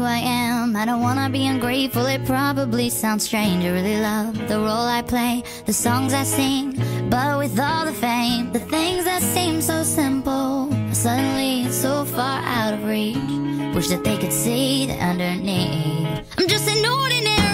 I am. I don't wanna be ungrateful, it probably sounds strange. I really love the role I play, the songs I sing. But with all the fame, the things that seem so simple are suddenly so far out of reach. Wish that they could see the underneath. I'm just an ordinary